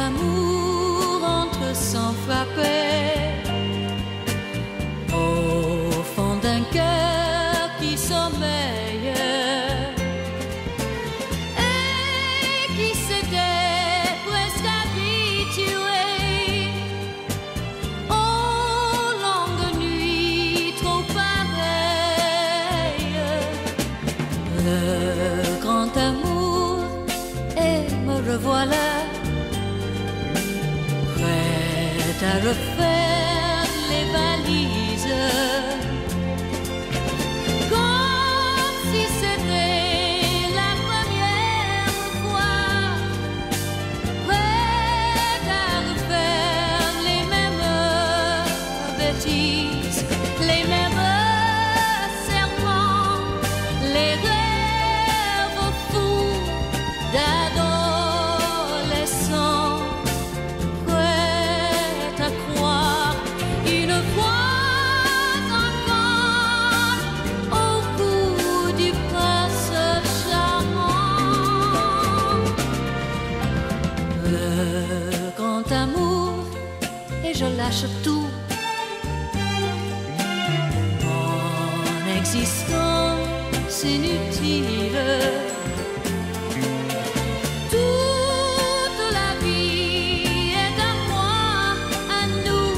amour entre sans frapper au fond d'un cœur qui sommeille et qui s'était presque habitué aux longues nuits trop pareilles. Le grand amour, et me revoilà, prête à refaire les valises, comme si c'était la première fois, prête à refaire les mêmes bêtises, les mêmes serments, les rêves fous d'adolescents. Le grand amour, et je lâche tout. Mon existence inutile, toute la vie est à moi, à nous,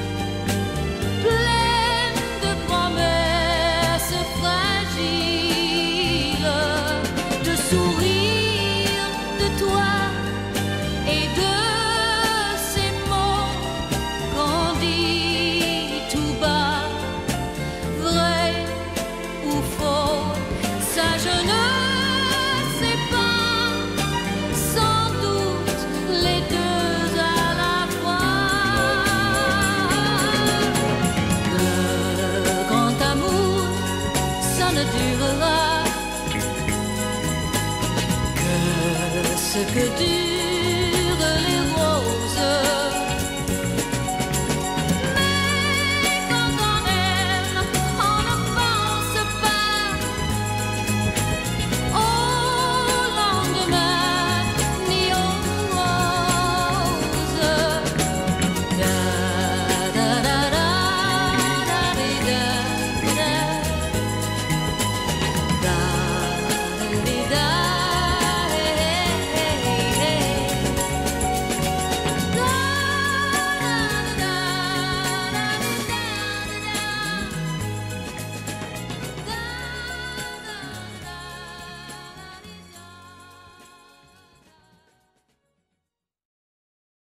pleine de promesses fragiles, de sourires de toi et de ces mots qu'on dit tout bas, vrai ou faux, ça je ne sais pas, sans doute les deux à la fois. Le grand amour, ça ne durera que ce que dure